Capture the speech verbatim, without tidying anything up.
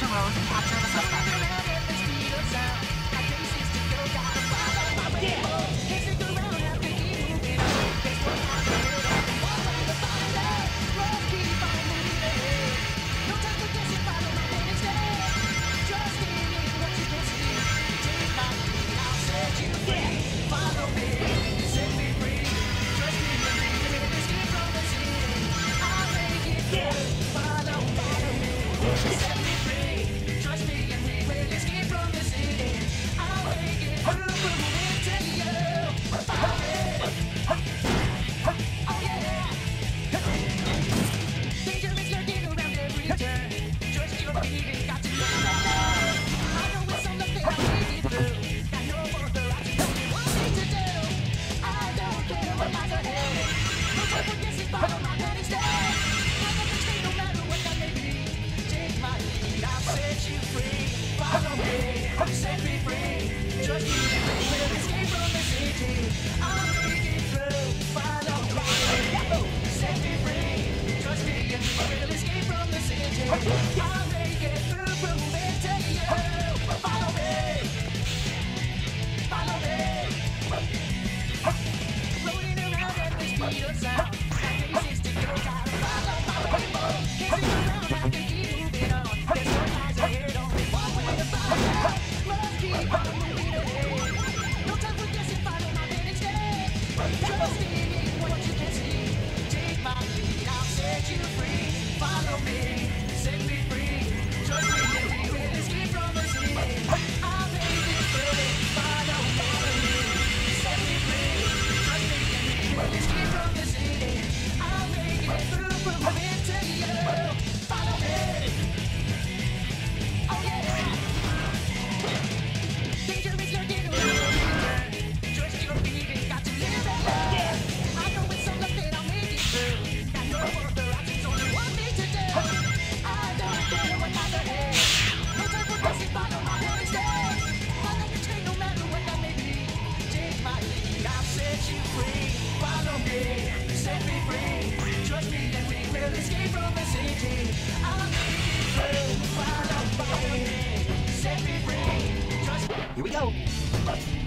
road and capture the suspect. Set me free, trust me, we'll escape from the city. I'll make it through, follow me. Set me free, trust me, and we'll escape from the city. I'll make it through, prove it to you. Follow me, follow me. Rolling around at the speed of sound, like a sixty goes out. Follow my rainbow, dancing around, I can keep moving on. There's no lies ahead, only one way to find out. No time for guessing, follow my man instead. Trust in what you can see. Take my lead, I'll set you free. Follow me, set me free. Trust me, and we will escape from the city. I'll make it free. Follow me, set me free. Trust me, and we will escape from the city. I'll make it through, prove it to you. Follow me. Oh yeah. Escape from the city. I'll make it through. Follow me. Set me free. Trust me. Here we go.